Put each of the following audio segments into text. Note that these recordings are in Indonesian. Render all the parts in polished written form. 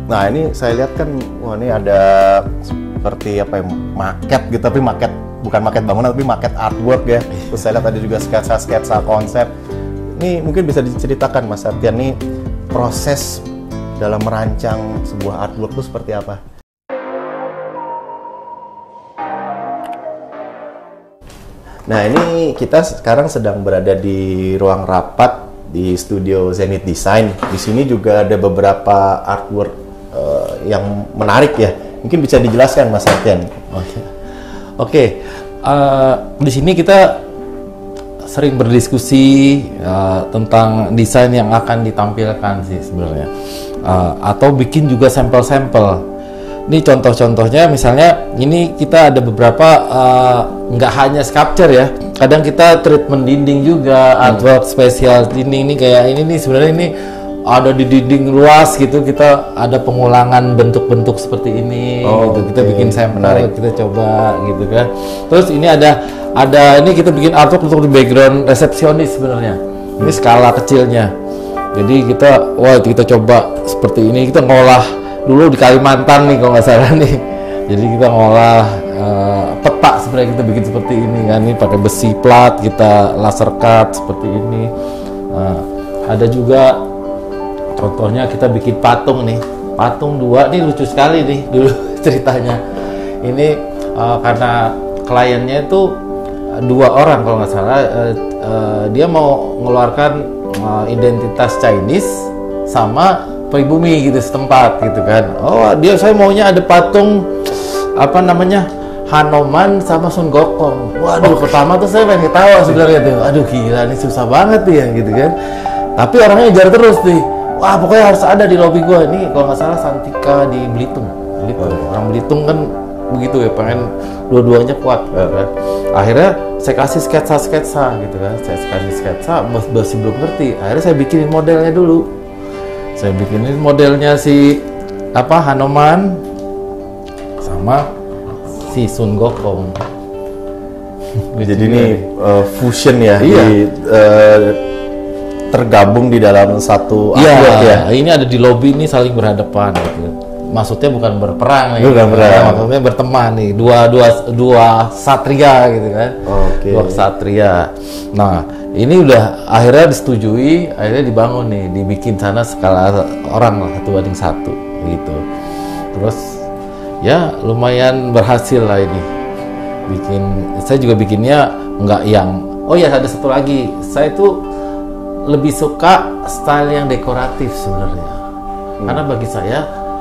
Nah ini saya lihat kan, wah ini ada seperti apa ya, maket gitu, tapi maket bukan maket bangunan, tapi maket artwork ya. Terus saya lihat ada juga sketsa-sketsa konsep. Ini mungkin bisa diceritakan Mas Septian nih, proses dalam merancang sebuah artwork itu seperti apa? Nah ini kita sekarang sedang berada di ruang rapat di studio Zenith Design. Di sini juga ada beberapa artwork yang menarik ya. Mungkin bisa dijelaskan Mas Septian. Oke. Di sini kita sering berdiskusi tentang desain yang akan ditampilkan sih sebenarnya, atau bikin juga sampel-sampel. Ini contoh-contohnya, misalnya ini kita ada beberapa, nggak hanya sculpture ya, kadang kita treatment dinding juga, artwork spesial dinding. Ini kayak ini nih, sebenarnya ini ada di dinding luas gitu, kita ada pengulangan bentuk-bentuk seperti ini gitu. Kita bikin sampel, kita coba gitu kan. Terus ini ada ini kita bikin artwork untuk di background resepsionis sebenarnya. Ini skala kecilnya. Jadi kita coba seperti ini, kita ngolah dulu di Kalimantan nih kalau nggak salah nih. Jadi kita ngolah peta, sebenarnya kita bikin seperti ini kan, ini pakai besi plat, kita laser cut seperti ini. Ada juga contohnya kita bikin patung nih, patung 2 nih, lucu sekali nih dulu ceritanya. Ini karena kliennya itu 2 orang kalau nggak salah, dia mau mengeluarkan identitas Chinese sama pribumi gitu setempat gitu kan. Saya maunya ada patung apa namanya, Hanoman sama Sun Gokong. Waduh, pertama tuh saya pengen ketawa sebenarnya tuh. Aduh gila, ini susah banget ya gitu kan. Tapi orangnya ngejar terus nih. Wah, pokoknya harus ada di lobi gua. Ini kalau nggak salah Santika di Belitung. Orang Belitung kan begitu ya, pengen dua-duanya kuat kan. Akhirnya saya kasih sketsa gitu kan. Saya kasih sketsa, masih belum ngerti. Akhirnya saya bikinin modelnya dulu. Saya bikinin modelnya si Hanoman sama si Sun Gokong. Jadi ini fusion ya, tergabung di dalam satu artwork ya. Ini ada di lobi, ini saling berhadapan gitu. Maksudnya bukan berperang, maksudnya berteman nih, dua satria gitu kan. Dua satria. Nah, ini udah akhirnya disetujui, akhirnya dibangun nih, dibikin sana skala orang lah, 1:1 gitu. Terus ya lumayan berhasil lah ini. Saya juga bikinnya nggak yang, ada satu lagi, saya tuh lebih suka style yang dekoratif sebenarnya. Karena bagi saya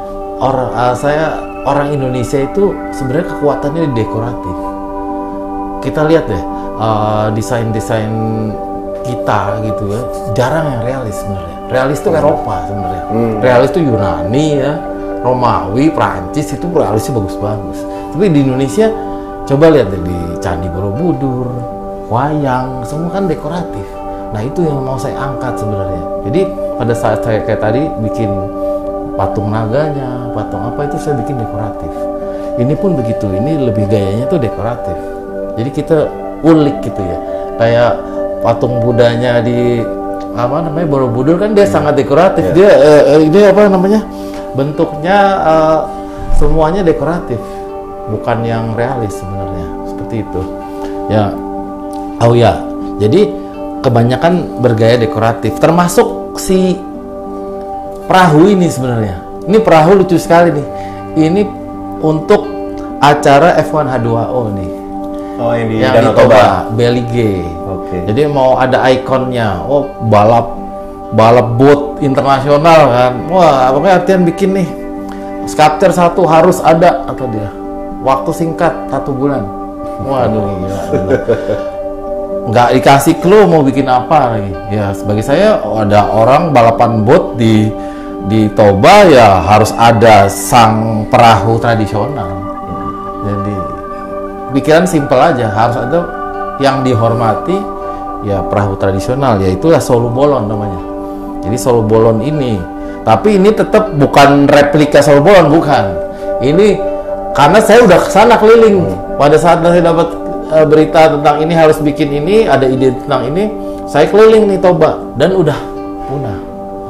orang Indonesia itu sebenarnya kekuatannya di dekoratif. Kita lihat deh desain-desain kita gitu ya, jarang yang realis sebenarnya. Realis itu Eropa sebenarnya. Realis itu Yunani ya, Romawi, Prancis, itu realisnya bagus-bagus. Tapi di Indonesia coba lihat deh, di Candi Borobudur, wayang, semua kan dekoratif. Nah itu yang mau saya angkat sebenarnya. Jadi pada saat saya kayak tadi bikin patung naganya, patung apa, itu saya bikin dekoratif. Ini pun begitu, ini lebih gayanya tuh dekoratif. Jadi kita ulik gitu ya. Kayak patung Budanya di Borobudur kan dia sangat dekoratif. Dia ini bentuknya semuanya dekoratif, bukan yang realis sebenarnya, seperti itu. Ya. Jadi kebanyakan bergaya dekoratif, termasuk si perahu ini sebenarnya. Ini perahu lucu sekali nih. Ini untuk acara F1 H2O nih. Yang di Danau Toba, Belige. Jadi mau ada ikonnya. Balap boat internasional kan. Wah, pokoknya artian bikin nih. Sculpture 1 harus ada, atau dia. Waktu singkat 1 bulan. Waduh, gila. Nggak dikasih clue mau bikin apa lagi. Ya, sebagai saya ada orang balapan boat di Toba, ya harus ada sang perahu tradisional. Jadi pikiran simpel aja, harus ada yang dihormati, ya perahu tradisional, yaitulah Solu Bolon namanya. Jadi Solu Bolon ini, tapi ini tetap bukan replika Solu Bolon, bukan. Ini karena saya udah kesana keliling. Pada saat saya dapat berita tentang ini harus bikin ini, ada ide tentang ini, saya keliling nih Toba dan udah punah.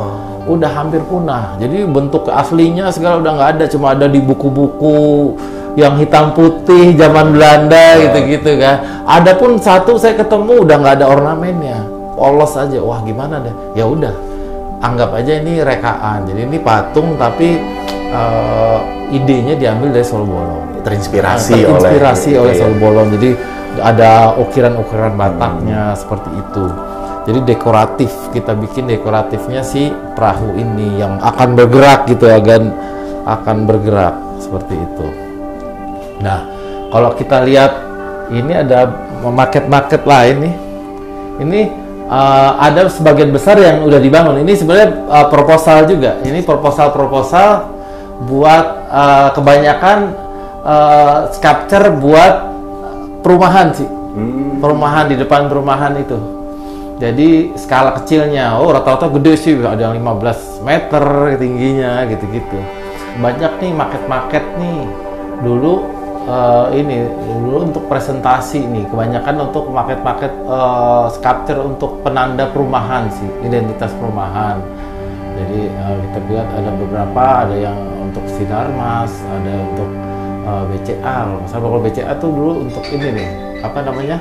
udah hampir punah. Jadi bentuk aslinya segala udah nggak ada, cuma ada di buku-buku yang hitam putih zaman Belanda gitu-gitu kan. Ada pun satu saya ketemu udah nggak ada ornamennya, polos aja. Wah gimana deh? Ya udah, anggap aja ini rekaan. Jadi ini patung tapi idenya diambil dari Solo Bolong. Terinspirasi oleh Solo Bolong. Jadi ada ukiran-ukiran Bataknya seperti itu. Jadi dekoratif, kita bikin dekoratifnya si perahu ini yang akan bergerak gitu, akan bergerak seperti itu. Nah, kalau kita lihat ini ada market lain nih. Ini ada sebagian besar yang udah dibangun. Ini sebenarnya proposal juga. Ini proposal buat kebanyakan sculpture buat perumahan sih. Perumahan di depan perumahan itu. Jadi skala kecilnya, rata-rata gede sih, ada yang 15 meter tingginya gitu-gitu. Banyak nih market nih dulu dulu untuk presentasi nih, kebanyakan untuk market sculpture untuk penanda perumahan sih, identitas perumahan. Jadi kita lihat ada beberapa, ada yang untuk Sinarmas, ada untuk BCA. Kalau BCA tuh dulu untuk ini nih, apa namanya?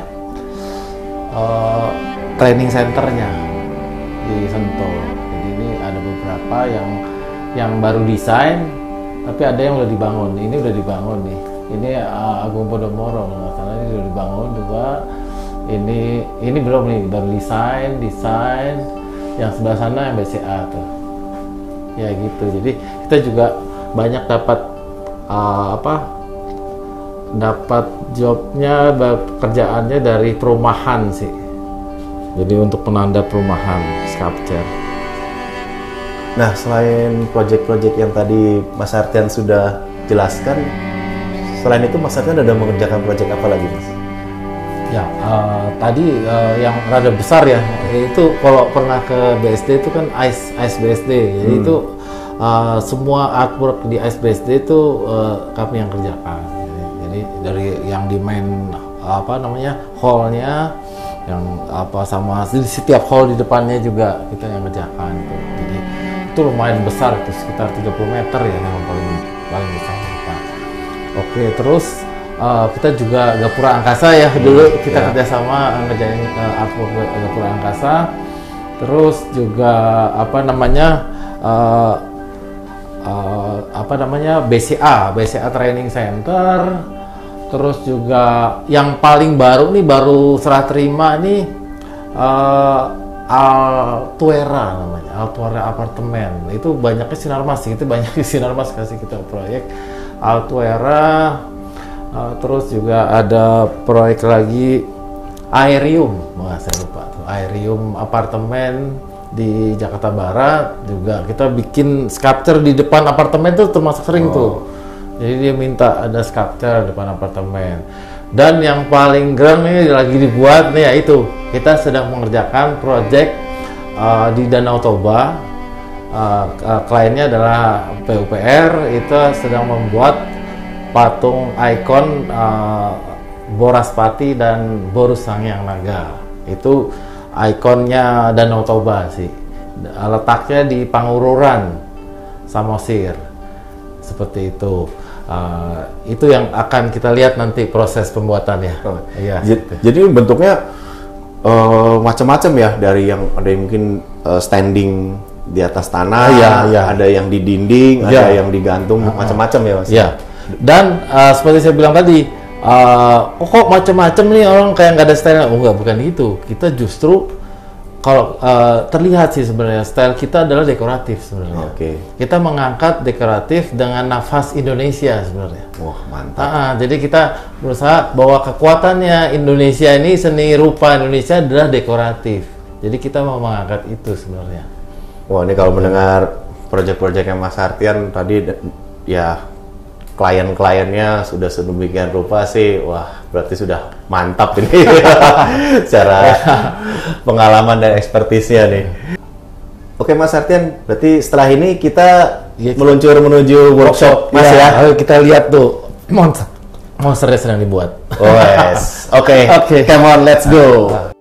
Training centernya di Sentul. Jadi ini ada beberapa yang baru desain, tapi ada yang udah dibangun. Ini udah dibangun nih. Ini Agung Podomoro, nggak salah ini udah dibangun juga. Ini belum nih, baru desain. Yang sebelah sana yang BCA tuh. Ya gitu. Jadi kita juga banyak dapat dapat jobnya, pekerjaannya dari perumahan sih. Jadi untuk penanda perumahan sculpture. Nah, selain proyek-proyek yang tadi Mas Artian sudah jelaskan, selain itu Mas Artian ada mengerjakan proyek apa lagi, Mas? Ya, tadi yang rada besar ya, itu kalau pernah ke BSD itu kan Ice BSD. Jadi itu semua artwork di Ice BSD itu kami yang kerjakan. Jadi dari yang di main hall-nya, yang sama di setiap hall di depannya juga kita yang kerjakan tuh. Jadi itu lumayan besar, itu sekitar 30 meter ya, yang paling besar di depan. Oke, terus kita juga Gapura Angkasa ya, dulu kita kerjasama ngerjain artwork Gapura Angkasa. Terus juga BCA Training Center. Terus juga yang paling baru baru serah terima nih Altuera namanya, Altuera apartemen. Itu banyaknya Sinarmas, itu banyak di Sinarmas kasih kita proyek Altuera. Terus juga ada proyek lagi Aerium, saya lupa tuh, Aerium apartemen di Jakarta Barat juga. Kita bikin sculpture di depan apartemen tuh termasuk sering tuh. Jadi dia minta ada sculpture depan apartemen. Dan yang paling keren ini lagi dibuat nih, yaitu kita sedang mengerjakan proyek di Danau Toba. Kliennya adalah PUPR. Itu sedang membuat patung ikon Boraspati dan Boru Sanghyang Naga. Itu ikonnya Danau Toba sih. Letaknya di Pangururan, Samosir. Seperti itu. Itu yang akan kita lihat nanti proses pembuatannya. Iya. Jadi bentuknya macam-macam ya, dari yang ada yang mungkin standing di atas tanah, ada yang di dinding, ada yang digantung, macam-macam ya, Mas. Iya. Dan seperti saya bilang tadi, kok macam-macam nih orang kayak nggak ada style. Bukan itu. Kita justru kalau terlihat sih sebenarnya style kita adalah dekoratif sebenarnya. Kita mengangkat dekoratif dengan nafas Indonesia sebenarnya. Wah, mantap. Jadi kita berusaha bahwa kekuatannya Indonesia ini, seni rupa Indonesia adalah dekoratif. Jadi kita mau mengangkat itu sebenarnya. Wah, ini kalau mendengar proyek-proyeknya Mas Artian tadi ya, klien-kliennya sudah sedemikian rupa sih, wah berarti sudah mantap ini secara pengalaman dan ekspertisnya nih. Oke Mas Artian, berarti setelah ini kita meluncur menuju workshop Mas ya. Ayo kita lihat tuh monsternya sedang dibuat. Oke, come on, let's go.